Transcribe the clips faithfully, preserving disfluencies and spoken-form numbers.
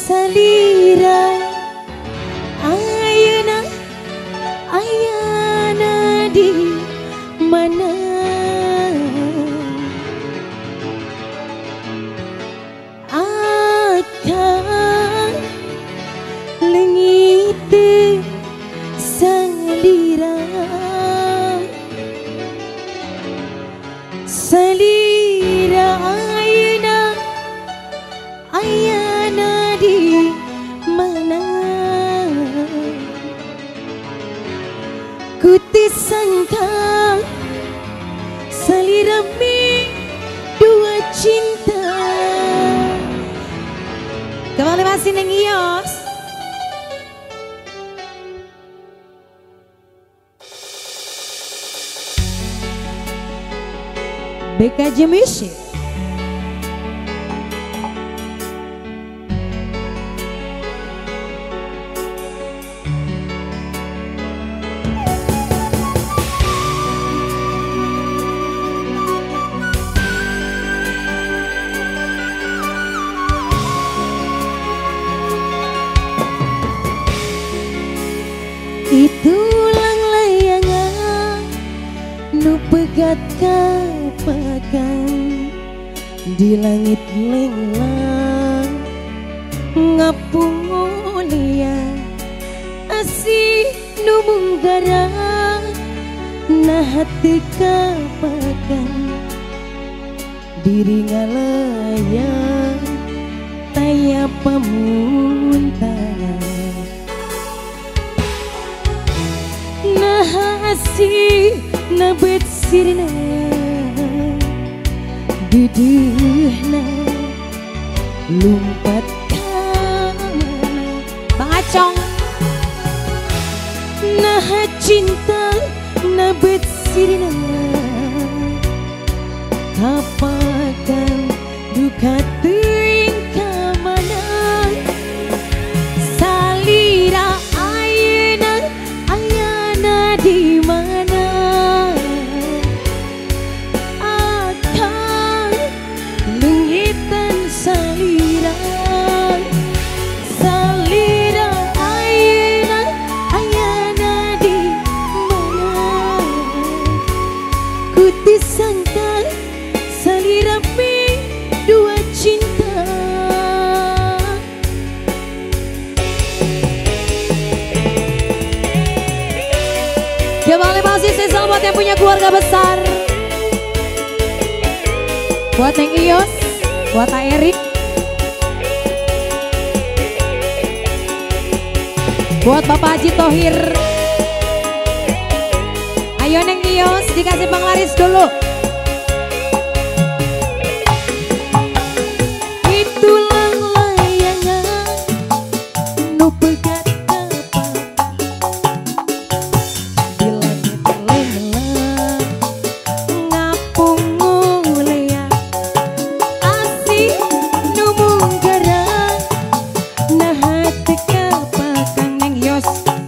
salira ayana ayana di mana akan lengit salira salira ayana ayana di mana ku disangka salirami dua cinta. Kembali masih neng Ios. B K J Music. Itulang layangan nu pegat kapakan di langit lenglang ngapung olia asih nu munggara nah hati kapakan diri ngalayang taya pamuntahan nah asih nabet sirna dudihna lumpat kamana Bang Acong nah cinta nabet sirna kapakan duka teuing kamana salira ayeuna ayana di mana akan lengitan salira salira ayeuna ayana di mana ku disangka salirami dua cinta. Kembali masih spesial buat yang punya keluarga besar, buat Neng Ios, buat Kak Erik, buat Bapak Haji Thohir. Ayo Neng Ios dikasih penglaris dulu. Itulang layangan nu pegat kapakan di langit lenglang ngapung olea asih nu munggara nah hati kapakan Neng Ios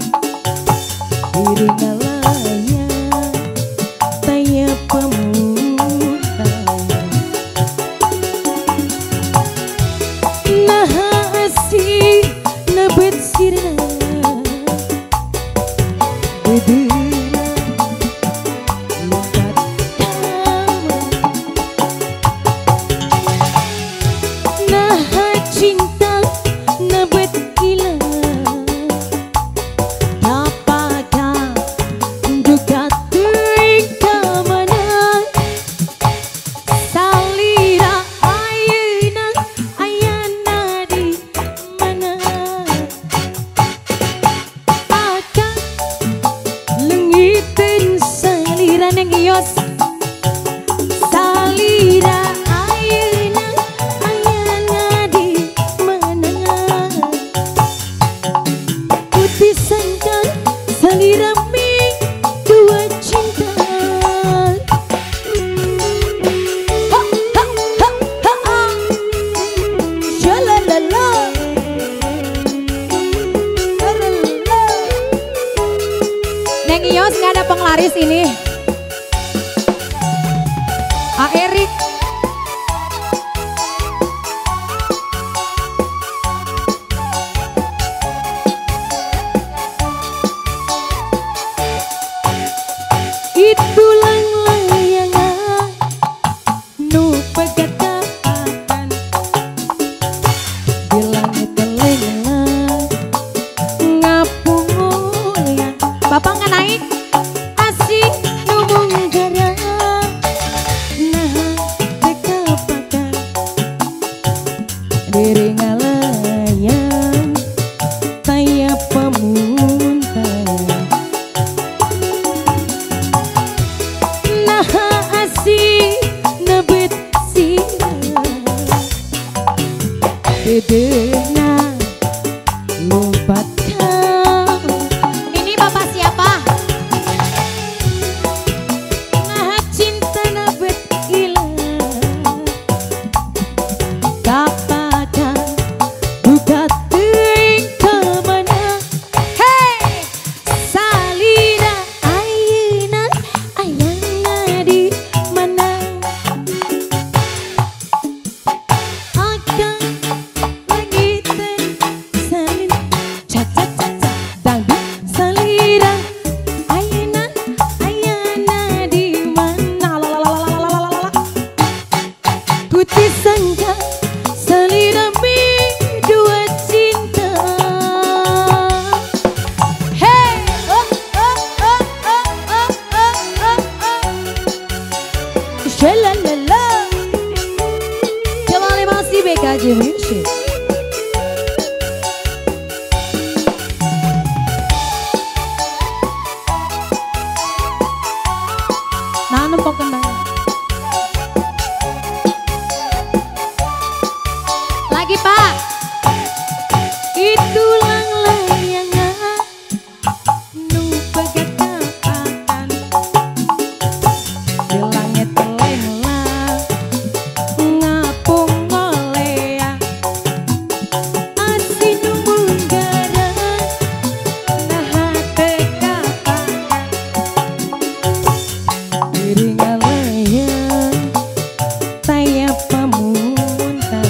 diri ngalayang taya pamuntahan nah asih nabet sirna dudihna lumpat kamana nah cinta nabet gila kapakan duka teuing kamana salira ayeuna ayana di mana akan lengiten salira Neng Ios salira ayeuna ayana di mana ku disangka salirami dua cinta. Ha, ha, ha, ha, ha. Shalalala. Shalalala. Neng Ios nggak ada penglaris ini. A Erik. Diri ngalayang kayak pemuntah. Nah asih nebet sila bedena lompat kau. Ini bapak siapa? Nah cinta nebet ilang kapakan buka ting kemana. Hey, Salira ayeuna ayana di mana. Akan lagi teh salin caca caca dangdut. Salira ayeuna ayana di mana. Lalalalalalalalala. Putih sangka salira mi dua cinta. Hey, oh oh oh oh oh oh oh oh. Shalalala. Kembali masih B K J Music. Nah, nempok kembali. lagi Pak. Itulah layangan nu pegat kapatan di langit telah ngapung ngolea asin munggara nah tekapatan diri ngalayang tayap pamuntah.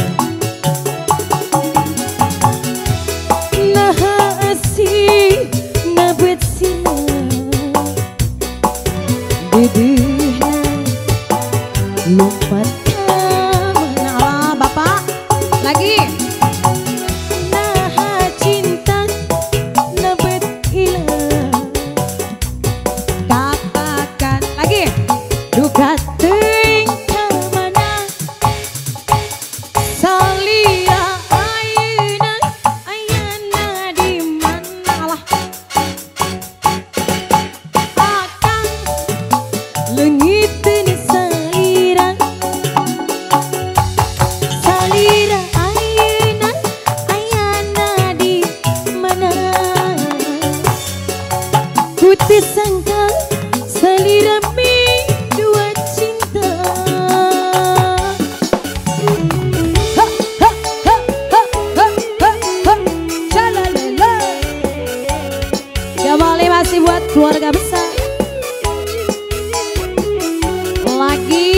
Nah asih nabet sila dedehna lompat kemana. Nah, bapak. Lagi. Nah cinta nabet ilang Katakan. Lagi. duka ting kemana. Salira ayeuna ayana di mana. Alah. Akang leungiteun salira. Salira ayeuna ayana di mana. Putih sangka salira mi dua cinta. Ha ha ha ha ha ha ha. Shalalala. Kembali masih buat keluarga besar. Lagi.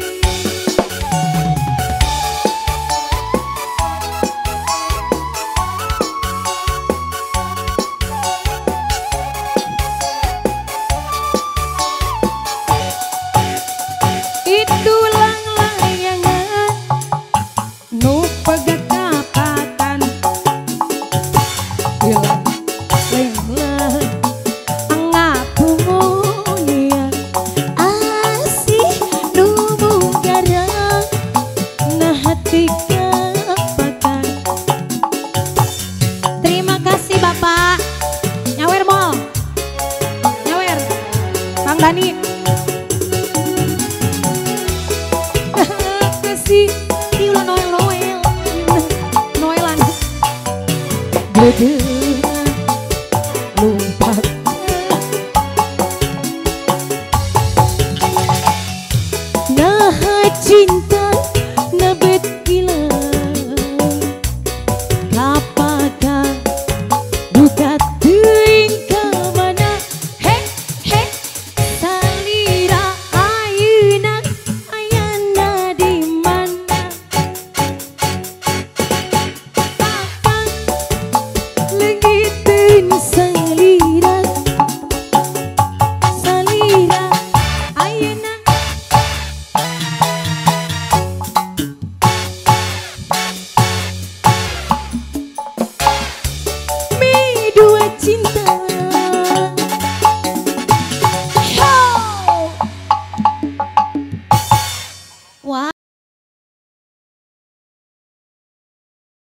Itulah layangan nu pegat kapatan ilang lenglah ngapungunia asih nu munggara nah hati kapakan. Terima kasih Bapak. Nyawer Mall. Nyawer. Kang Dani. Kasih Iulah Noel Noel. Noelan. gede